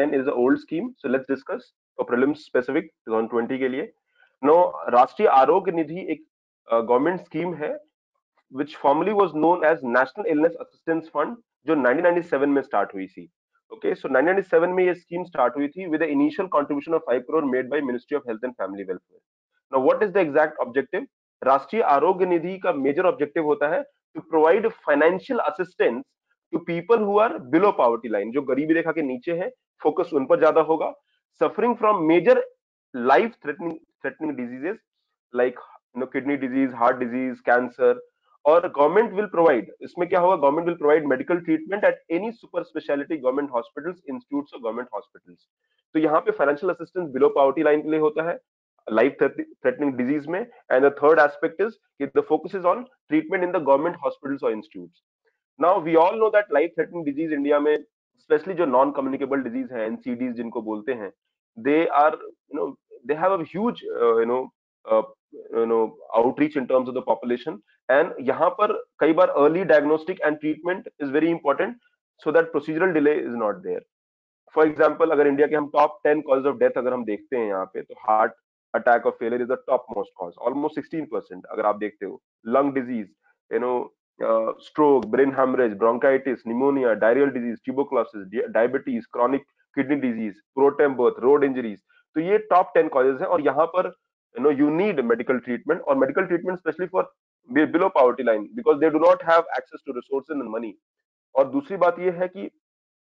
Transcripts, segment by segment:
2009 is the old scheme, so let's discuss for prelims specific 2020 के लिए. Now राष्ट्रीय आरोग्य निधि एक गवर्नमेंट स्कीम है which formerly was known as National Illness Assistance Fund, जो 1997 में start हुई थी. Okay, so 1997 में ये स्कीम स्टार्ट हुई थी with the initial contribution of 5 crore made by Ministry of Health and Family Welfare. Now what is the exact objective? राष्ट्रीय आरोग्य निधि का मेजर ऑब्जेक्टिव होता है to provide financial assistance to people who are below poverty line, जो गरीबी रेखा के नीचे है, focus उन पर ज्यादा होगा, suffering from major life threatening diseases like kidney disease, heart disease, cancer. और गवर्नमेंट विल प्रोवाइड, इसमें क्या होगा, government will provide medical treatment at any super speciality government hospitals, institutes of government hospitals. तो यहाँ पे financial assistance below poverty line के लिए होता है लाइफ थ्रेटनिंग डिजीज में. And the third aspect is कि the focus is on treatment in the government hospitals और institutes. Now we all know that life threatening disease India में specially जो non communicable disease है, NCDs जिनको बोलते हैं, they are they have a huge outreach in terms of the population. And यहाँ पर कई बार early diagnostic and treatment is very important so that procedural delay is not there. For example, अगर India के हम top 10 causes of death अगर हम देखते हैं यहाँ पे, तो heart attack or failure is the top most cause, almost 16% अगर आप देखते हो. Lung disease, stroke, brain hemorrhage, bronchitis, pneumonia, diarrheal disease, tuberculosis, diabetes, chronic kidney disease, preterm birth, road injuries. तो ये top 10 causes हैं. और यहाँ पर you need medical treatment, or medical treatment especially for below poverty line because they do not have access to resources and money. और दूसरी बात ये है कि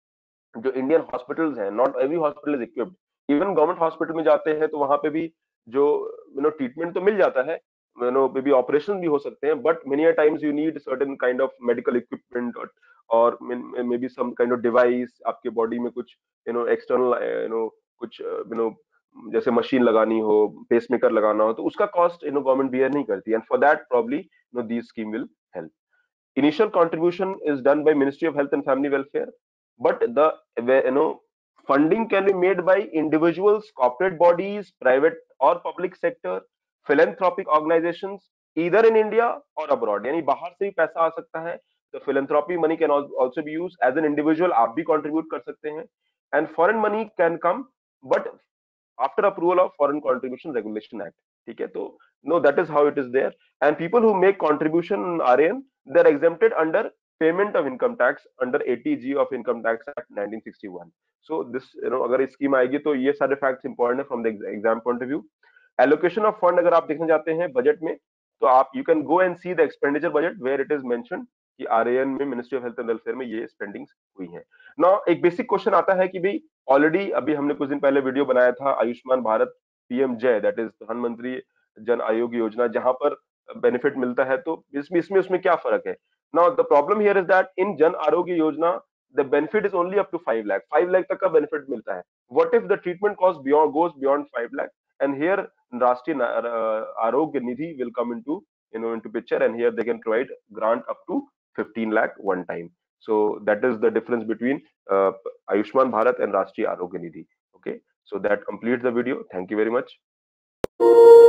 जो इंडियन हॉस्पिटल्स हैं, not every hospital is equipped. Even government hospital में जाते हैं तो वहां पे भी जो ट्रीटमेंट तो मिल जाता है, मे बी ऑपरेशन भी हो सकते हैं, but many a times you need certain kind of medical equipment और may be some kind of device, आपके बॉडी में कुछ एक्सटर्नल कुछ जैसे मशीन लगानी हो, पेसमेकर लगाना हो, तो उसका कॉस्ट गवर्नमेंट बियर नहीं करती. And for that probably this scheme will help. Initial contribution is done by Ministry of Health and Family Welfare, but the funding can be made by individuals, corporate bodies, private or public sector, philanthropic organizations, either in India or abroad. यानी बाहर से भी पैसा आ सकता है. The philanthropy money can also be used as an individual. आप भी contribute कर सकते हैं. And foreign money can come, but after approval of Foreign Contribution Regulation Act. ठीक है, तो no, that is how it is there. And people who make contribution RAN, they're exempted under payment of income tax under 80G of Income Tax Act 1961. So this अगर scheme आएगी तो ये सारे facts important है from the exam point of view. Allocation of fund अगर आप देखना चाहते हैं बजट में, तो आप you can go and see the expenditure budget where it is mentioned कि RAN में, ministry of health and welfare में ये स्पेंडिंग्स हुई है. नाउ एक बेसिक क्वेश्चन आता है कि भाई ऑलरेडी अभी हमने कुछ दिन पहले वीडियो बनाया था Ayushman Bharat PM Jay, that is Pradhanmantri Jan Arogya योजना, जहां पर बेनिफिट मिलता है, तो इसमें उसमें क्या फर्क है? Now the problem here is that in Jan Arogya Yojana the benefit is only up to 5 lakh. 5 lakh तक का बेनिफिट मिलता है. What if the treatment cost goes beyond 5 lakh? And here Rashtriya Arogya Nidhi will come into picture, and here they can provide grant up to 15 lakh one time. So that is the difference between Ayushman Bharat and Rashtriya Arogya Nidhi. Okay, so that completes the video. Thank you very much.